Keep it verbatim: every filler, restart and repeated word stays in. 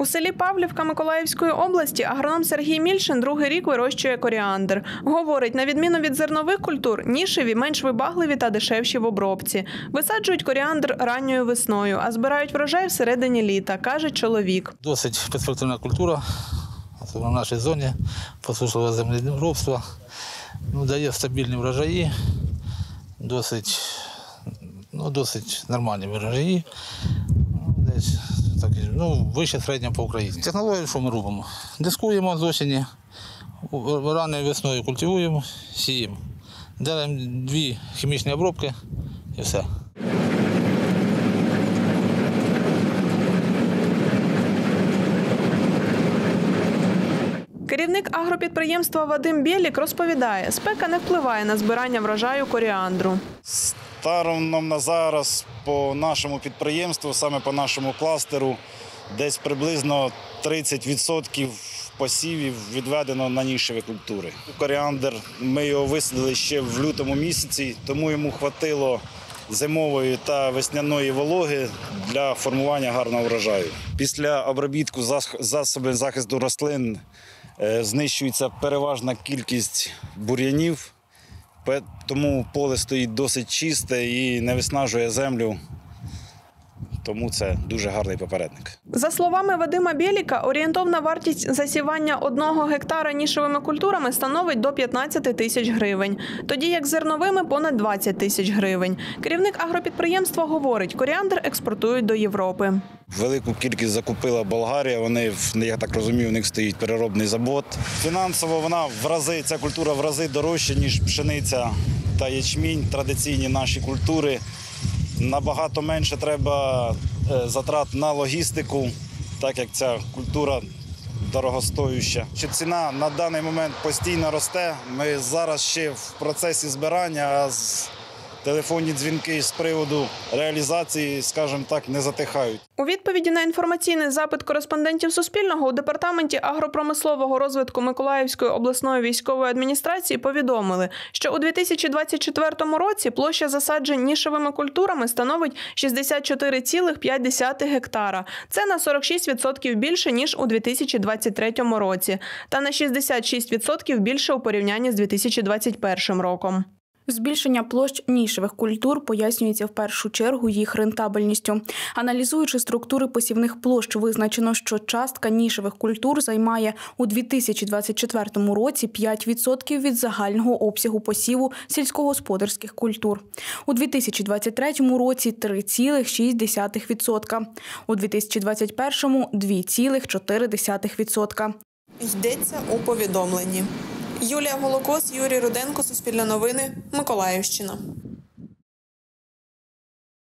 У селі Павлівка Миколаївської області агроном Сергій Мільшин другий рік вирощує коріандр. Говорить, на відміну від зернових культур, нішеві менш вибагливі та дешевші в обробці. Висаджують коріандр ранньою весною, а збирають врожай всередині літа, каже чоловік. Досить перспективна культура, особливо в нашій зоні, посушливе землеробство, ну, дає стабільні врожаї, досить, ну, досить нормальні врожаї. Десь так, ну, вище середнього по Україні. Технологію, що ми робимо? Дискуємо з осені, ранньою весною культивуємо, сіємо. Даємо дві хімічні обробки і все. Керівник агропідприємства Вадим Бєлік розповідає, спека не впливає на збирання врожаю коріандру. Станом на зараз по нашому підприємству, саме по нашому кластеру, десь приблизно тридцять відсотків посівів відведено на нішеві культури. Коріандр, ми його висадили ще в лютому місяці, тому йому хватило зимової та весняної вологи для формування гарного врожаю. Після обробітку засобів захисту рослин знищується переважна кількість бур'янів, тому поле стоїть досить чисте і не виснажує землю. Тому це дуже гарний попередник. За словами Вадима Бєліка, орієнтовна вартість засівання одного гектара нішевими культурами становить до п'ятнадцяти тисяч гривень, тоді як зерновими – понад двадцять тисяч гривень. Керівник агропідприємства говорить, коріандр експортують до Європи. Велику кількість закупила Болгарія, вони, я так розумію, у них стоїть переробний завод. Фінансово вона в рази, ця культура в рази дорожча, ніж пшениця та ячмінь, традиційні наші культури. Набагато менше треба затрат на логістику, так як ця культура дорогостоюча. Ціна на даний момент постійно росте. Ми зараз ще в процесі збирання, а телефонні дзвінки з приводу реалізації, скажімо так, не затихають. У відповіді на інформаційний запит кореспондентів Суспільного у Департаменті агропромислового розвитку Миколаївської обласної військової адміністрації повідомили, що у дві тисячі двадцять четвертому році площа засаджень нішевими культурами становить шістдесят чотири цілих п'ять десятих гектара. Це на сорок шість відсотків більше, ніж у дві тисячі двадцять третьому році, та на шістдесят шість відсотків більше у порівнянні з дві тисячі двадцять першим роком. Збільшення площ нішевих культур пояснюється в першу чергу їх рентабельністю. Аналізуючи структури посівних площ, визначено, що частка нішевих культур займає у дві тисячі двадцять четвертому році п'ять відсотків від загального обсягу посіву сільськогосподарських культур. У дві тисячі двадцять третьому році – три цілих шість десятих відсотка. У дві тисячі двадцять першому – два цілих чотири десятих відсотка. Йдеться у повідомленні. Юлія Голокос, Юрій Руденко, Суспільне новини, Миколаївщина.